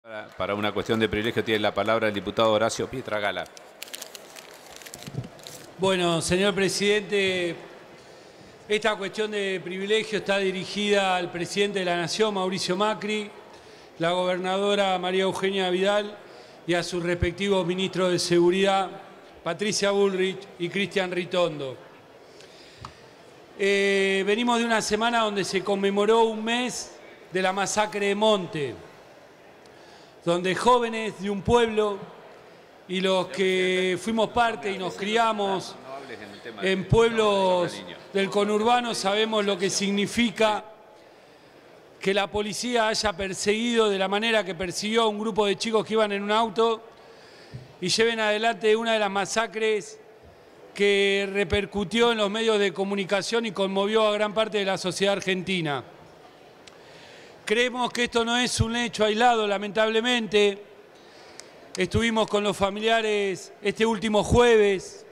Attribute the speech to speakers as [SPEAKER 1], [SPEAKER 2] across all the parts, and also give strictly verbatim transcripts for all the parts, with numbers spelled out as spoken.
[SPEAKER 1] Para, para una cuestión de privilegio tiene la palabra el diputado Horacio Pietragala.
[SPEAKER 2] Bueno, señor presidente, esta cuestión de privilegio está dirigida al presidente de la Nación, Mauricio Macri, la gobernadora María Eugenia Vidal y a sus respectivos ministros de Seguridad, Patricia Bullrich y Cristian Ritondo. Eh, venimos de una semana donde se conmemoró un mes de la masacre de Monte, donde jóvenes de un pueblo y los que fuimos parte y nos criamos en pueblos del conurbano sabemos lo que significa que la policía haya perseguido de la manera que persiguió a un grupo de chicos que iban en un auto y lleven adelante una de las masacres que repercutió en los medios de comunicación y conmovió a gran parte de la sociedad argentina. Creemos que esto no es un hecho aislado, lamentablemente. Estuvimos con los familiares este último jueves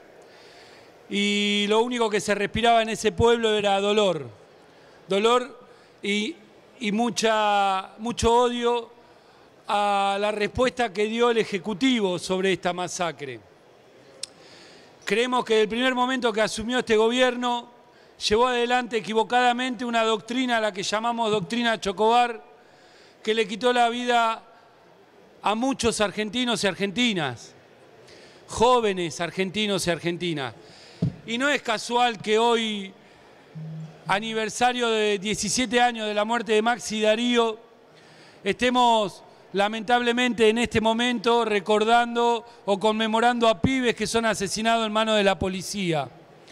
[SPEAKER 2] y lo único que se respiraba en ese pueblo era dolor. Dolor y, y mucha, mucho odio a la respuesta que dio el Ejecutivo sobre esta masacre. Creemos que desde el primer momento que asumió este gobierno llevó adelante equivocadamente una doctrina a la que llamamos doctrina Chocobar, que le quitó la vida a muchos argentinos y argentinas, jóvenes argentinos y argentinas. Y no es casual que hoy, aniversario de diecisiete años de la muerte de Maxi Darío, estemos lamentablemente en este momento recordando o conmemorando a pibes que son asesinados en manos de la policía.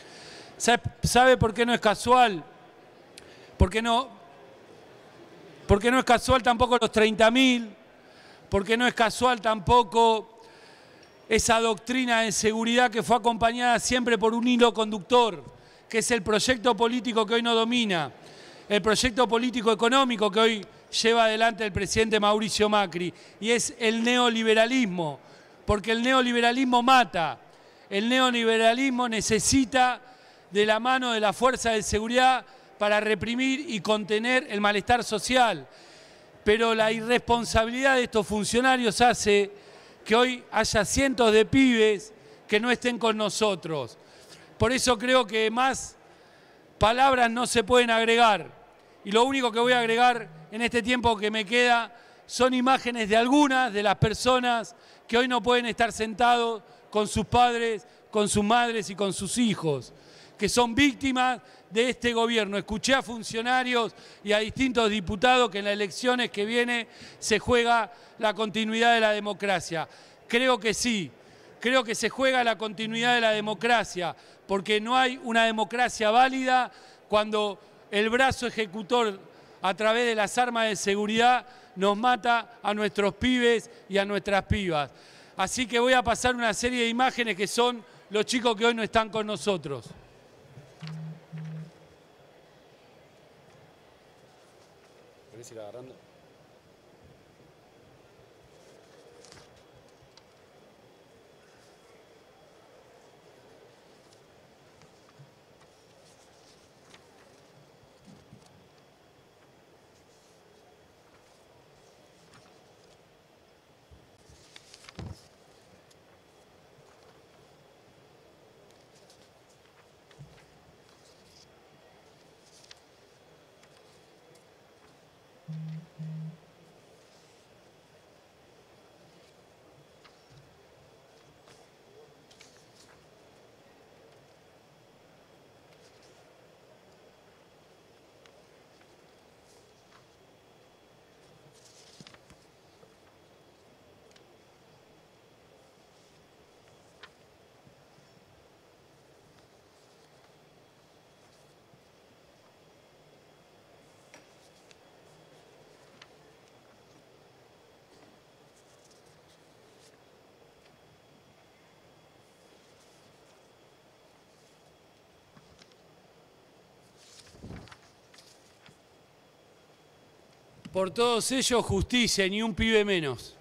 [SPEAKER 2] ¿Sabe por qué no es casual? Porque no, porque no es casual tampoco los treinta mil, porque no es casual tampoco esa doctrina de seguridad que fue acompañada siempre por un hilo conductor, que es el proyecto político que hoy no domina, el proyecto político económico que hoy lleva adelante el presidente Mauricio Macri, y es el neoliberalismo, porque el neoliberalismo mata, el neoliberalismo necesita de la mano de la fuerza de seguridad para reprimir y contener el malestar social. Pero la irresponsabilidad de estos funcionarios hace que hoy haya cientos de pibes que no estén con nosotros. Por eso creo que más palabras no se pueden agregar. Y lo único que voy a agregar en este tiempo que me queda son imágenes de algunas de las personas que hoy no pueden estar sentados con sus padres, con sus madres y con sus hijos, que son víctimas de este gobierno. Escuché a funcionarios y a distintos diputados que en las elecciones que viene se juega la continuidad de la democracia. Creo que sí, creo que se juega la continuidad de la democracia, porque no hay una democracia válida cuando el brazo ejecutor a través de las armas de seguridad nos mata a nuestros pibes y a nuestras pibas. Así que voy a pasar una serie de imágenes que son los chicos que hoy no están con nosotros. ¿Querés ir agarrando? Por todos ellos, justicia, ni un pibe menos.